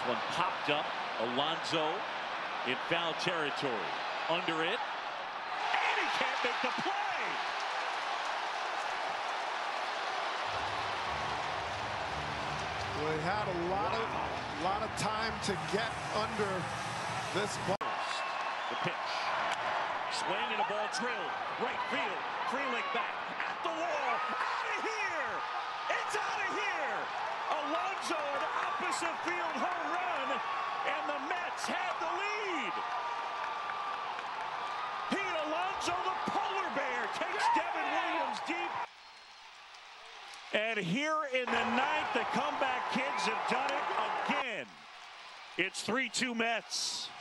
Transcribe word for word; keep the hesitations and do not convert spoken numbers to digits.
one popped up. Alonso in foul territory. Under it. And he can't make the play. Well, he had a lot of lot of time to get under this ball. The pitch. Swing and a ball drilled. Right field. Freeling back. At the wall. Out of here. It's out of here. Alonso, an opposite field home run. And the Mets have the lead. Pete Alonso, the polar bear, takes Devin Williams deep. And here in the ninth, the comeback kids have done it again. It's three two Mets.